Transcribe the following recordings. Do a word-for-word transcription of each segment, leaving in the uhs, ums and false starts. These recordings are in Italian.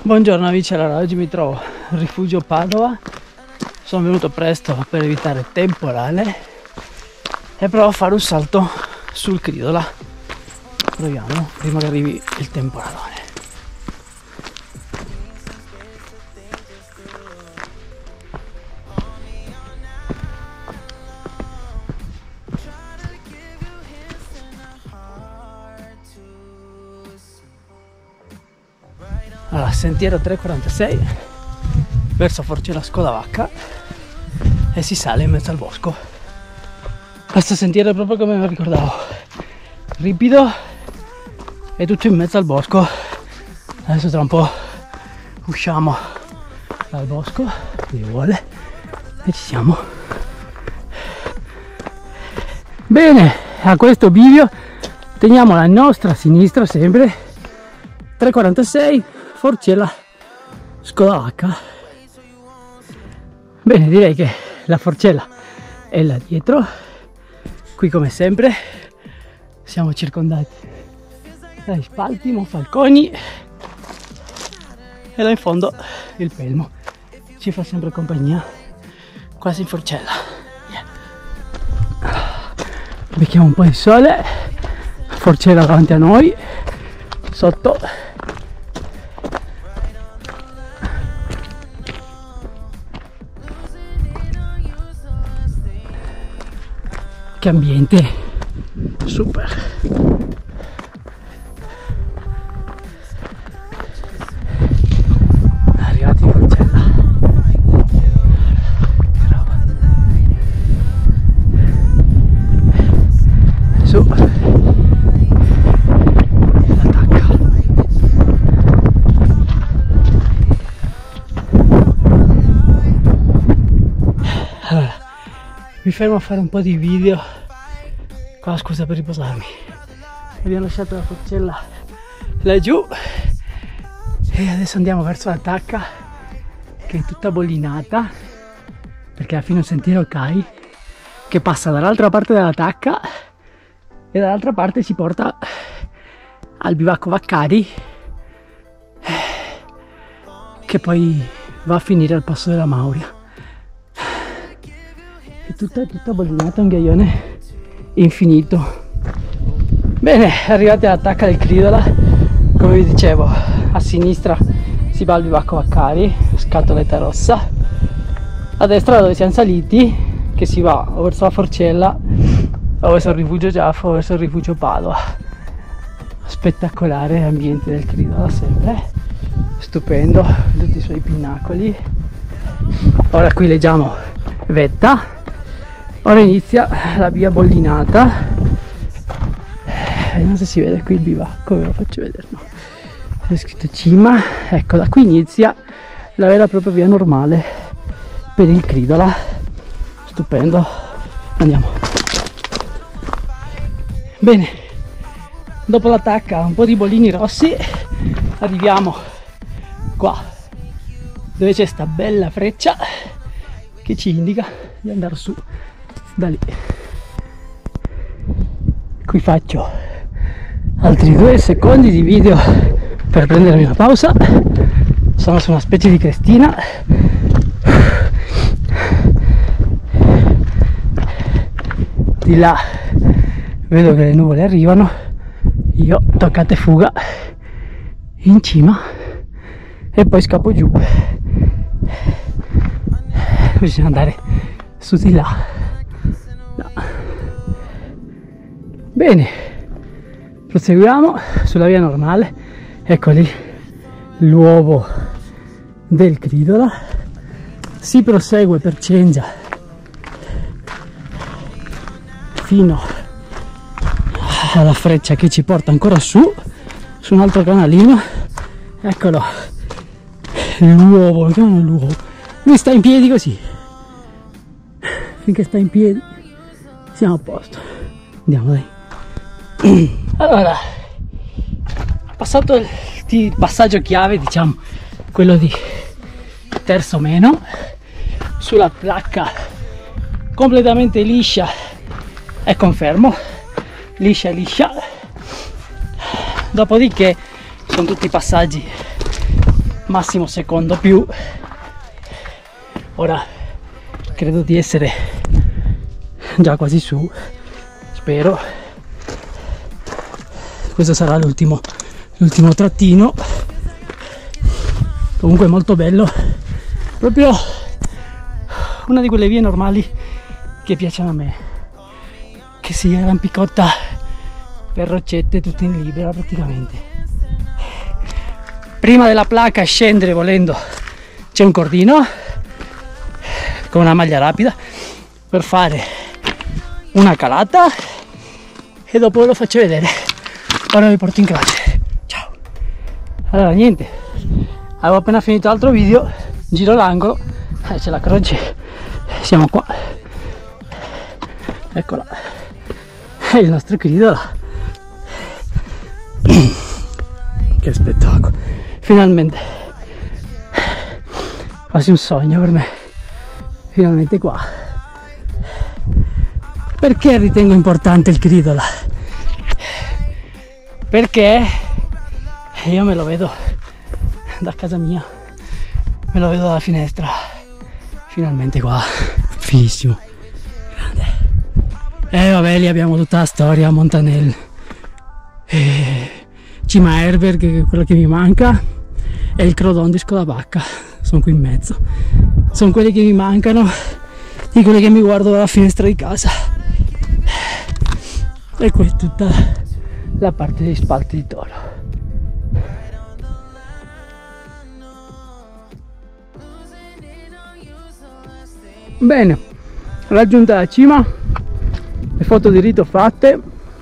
Buongiorno amici, allora oggi mi trovo al rifugio Padova. Sono venuto presto per evitare temporale e provo a fare un salto sul Cridola. Proviamo prima che arrivi il temporalone. Allora, sentiero tre quarantasei verso Forcella Scodavacca e si sale in mezzo al bosco. Questo sentiero è proprio come me lo ricordavo, ripido e tutto in mezzo al bosco. Adesso tra un po' usciamo dal bosco, Dio vuole, e ci siamo. Bene, a questo bivio teniamo la nostra sinistra sempre, tre quarantasei Forcella Scodavacca. Bene, direi che la Forcella è là dietro. Qui come sempre siamo circondati dai spalti, monfalconi e là in fondo il Pelmo ci fa sempre compagnia, quasi in Forcella. Yeah. Becchiamo un po' di sole, Forcella davanti a noi, sotto che ambiente super. Arrivati in Forcella, su la tacca. Allora, mi fermo a fare un po' di video qua, scusa per riposarmi. Abbiamo lasciato la Forcella laggiù e adesso andiamo verso la tacca, che è tutta bollinata perché alla fine un sentiero Cai che passa dall'altra parte della tacca e dall'altra parte ci porta al bivacco Vaccari, che poi va a finire al passo della Mauria. È tutta, tutta bollinata, un ghiaione infinito. Bene, arrivati alla tacca del Cridola, come vi dicevo, a sinistra si va al bivacco Vaccari, Scatoletta Rossa, a destra dove siamo saliti, che si va o verso la Forcella o verso il rifugio Giaffo o verso il rifugio Padova. Spettacolare ambiente del Cridola, sempre stupendo, tutti i suoi pinnacoli. Ora qui leggiamo vetta. Ora inizia la via bollinata. Vediamo se si vede qui il bivacco, ve lo faccio vedere. No, c'è scritto cima. Ecco, da qui inizia la vera e propria via normale per il Cridola. Stupendo. Andiamo. Bene, dopo la tacca, un po' di bollini rossi, arriviamo qua dove c'è sta bella freccia che ci indica di andare su da lì. Qui faccio altri due secondi di video per prendermi una pausa. Sono su una specie di crestina, di là vedo che le nuvole arrivano, io toccate fuga in cima e poi scappo giù. Bisogna andare su di là. No. Bene, proseguiamo sulla via normale. Ecco lì l'uovo del Cridola. Si prosegue per Cengia fino alla freccia che ci porta ancora su su un altro canalino. Eccolo l'uovo, chiamano l'uovo. Lui sta in piedi così, finché sta in piedi siamo a posto. Andiamo, dai. Allora, passato il, il passaggio chiave, diciamo quello di terzo meno, sulla placca completamente liscia e confermo, liscia liscia. Dopodiché sono tutti passaggi massimo secondo più. Ora credo di essere già quasi su, spero. Questo sarà l'ultimo l'ultimo trattino. Comunque molto bello, proprio una di quelle vie normali che piacciono a me, che si arrampicotta per roccette tutte in libera praticamente. Prima della placca, scendere volendo, c'è un cordino con una maglia rapida per fare una calata e dopo ve lo faccio vedere. Ora vi porto in classe. Ciao. Allora niente, avevo appena finito l'altro video, giro l'angolo, eh, c'è la croce, siamo qua, eccola, è il nostro cridola. Che spettacolo, finalmente, quasi un sogno per me, finalmente qua. Perché ritengo importante il cridola? Perché io me lo vedo da casa mia, me lo vedo dalla finestra, finalmente qua, fighissimo, grande. E vabbè, lì abbiamo tutta la storia, Montanel, e Cima Herberg, che è quello che mi manca, e il Crodon di Scodabacca, sono qui in mezzo, sono quelli che mi mancano, di quelli che mi guardo dalla finestra di casa. E qui è tutta la parte dei spalti di Toro. Bene, raggiunta la cima, le foto di rito fatte,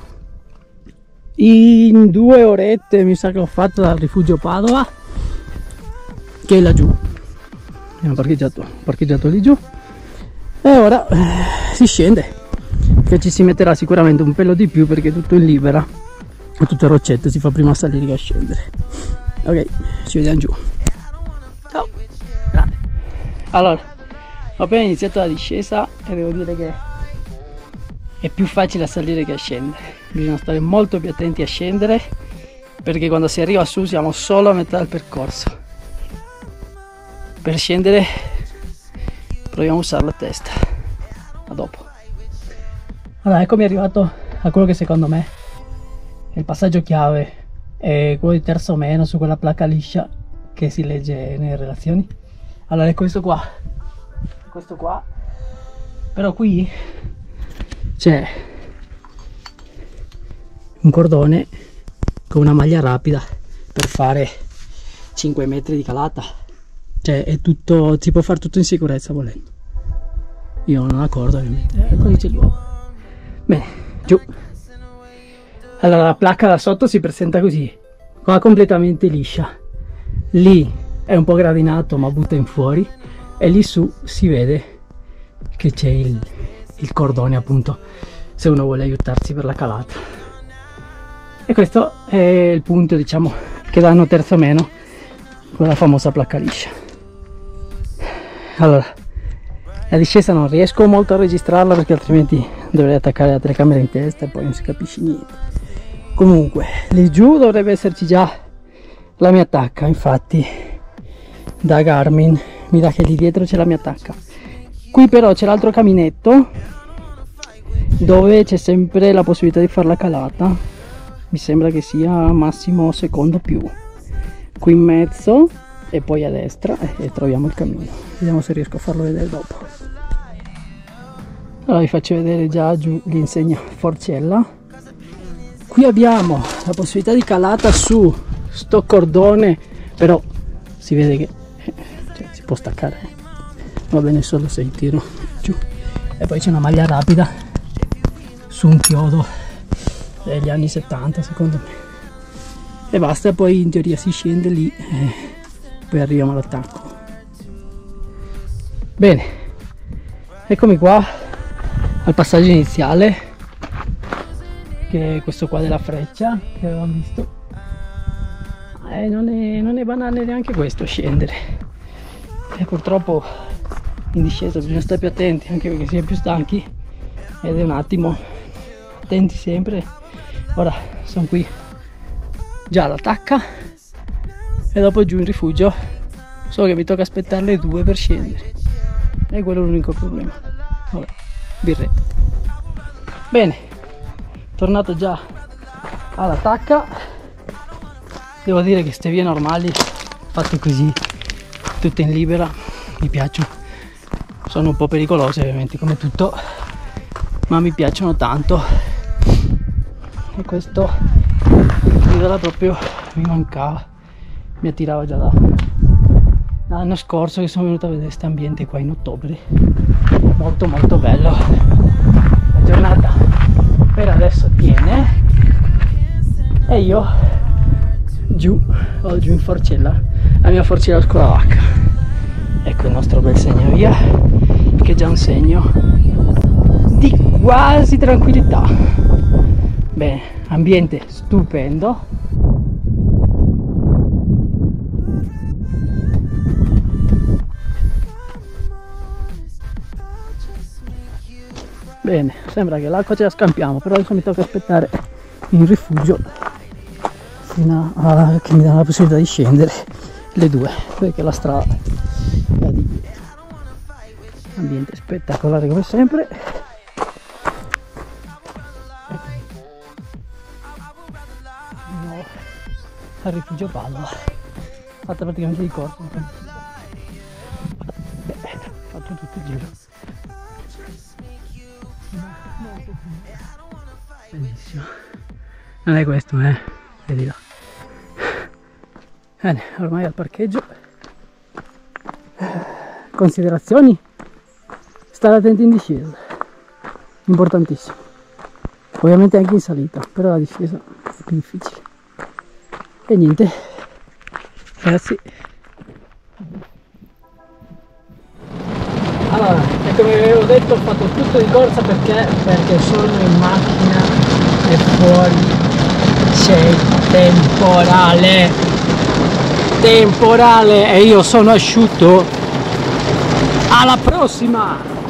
in due orette mi sa che l'ho fatta dal rifugio Padova, che è laggiù, abbiamo parcheggiato, parcheggiato lì giù, e ora eh, si scende, che ci si metterà sicuramente un pelo di più perché è tutto in libera, è tutto roccetto, si fa prima salire che a scendere. Ok, ci vediamo giù. Ciao. Grande. Allora, ho appena iniziato la discesa e devo dire che è più facile a salire che a scendere. Bisogna stare molto più attenti a scendere, perché quando si arriva su siamo solo a metà del percorso. Per scendere proviamo a usare la testa. A dopo. Allora, eccomi arrivato a quello che secondo me è il passaggio chiave, è quello di terzo meno su quella placca liscia che si legge nelle relazioni. Allora è questo qua, questo qua, però qui c'è un cordone con una maglia rapida per fare cinque metri di calata, cioè è tutto, si può fare tutto in sicurezza volendo. Io non ho una corda ovviamente, ecco lì c'è l'uovo. Bene, giù. Allora la placca da sotto si presenta così, qua completamente liscia, lì è un po' gradinato ma butta in fuori, e lì su si vede che c'è il, il cordone appunto, se uno vuole aiutarsi per la calata. E questo è il punto, diciamo, che danno terzo meno con la famosa placca liscia. Allora, la discesa non riesco molto a registrarla perché altrimenti dovrei attaccare la telecamera in testa e poi non si capisce niente. Comunque lì giù dovrebbe esserci già la mia tacca, infatti da Garmin mi dà che lì dietro c'è la mia tacca. Qui però c'è l'altro caminetto dove c'è sempre la possibilità di fare la calata, mi sembra che sia massimo secondo più, qui in mezzo e poi a destra, e troviamo il cammino. Vediamo se riesco a farlo vedere dopo. Allora vi faccio vedere già giù l'insegna Forcella. Qui abbiamo la possibilità di calata su sto cordone, però si vede che cioè, si può staccare, va bene solo se tiro giù. E poi c'è una maglia rapida su un chiodo degli anni settanta secondo me, e basta, poi in teoria si scende lì e poi arriviamo all'attacco. Bene, eccomi qua al passaggio iniziale, che è questo qua della freccia che avevamo visto. Eh, non, è, non è banale neanche questo, scendere, e purtroppo in discesa bisogna stare più attenti, anche perché si è più stanchi ed è un attimo, attenti sempre. Ora sono qui già alla tacca e dopo giù in rifugio, solo che mi tocca aspettare le due per scendere, e quello è l'unico problema. Vabbè, birretta. Bene, tornato già alla tacca. Devo dire che queste vie normali fatte così, tutte in libera, mi piacciono. Sono un po' pericolose ovviamente come tutto, ma mi piacciono tanto, e questo l'isola proprio mi mancava, mi attirava già da l'anno scorso che sono venuto a vedere questo ambiente qua in ottobre. Molto molto bello. La giornata per adesso tiene e io giù, vado giù in forcella, la mia forcella scolavacca. Ecco il nostro bel segnavia, che è già un segno di quasi tranquillità. Bene, ambiente stupendo. Bene, sembra che l'acqua ce la scampiamo, però adesso mi tocca aspettare in rifugio fino a che mi dà la possibilità di scendere le due, perché la strada è di dietro. Ambiente spettacolare come sempre. No, al rifugio Padova, fatta praticamente di corsa. Beh, ho fatto tutto il giro. Bellissimo. Non è questo, eh? Vedi là. Bene, ormai al parcheggio. Considerazioni? Stare attenti in discesa, importantissimo. Ovviamente anche in salita, però la discesa è più difficile. E niente, ragazzi. Allora, e come vi avevo detto, ho fatto tutto di corsa perché? Perché sono in macchina e fuori c'è il temporale. Temporale e io sono asciutto. Alla prossima!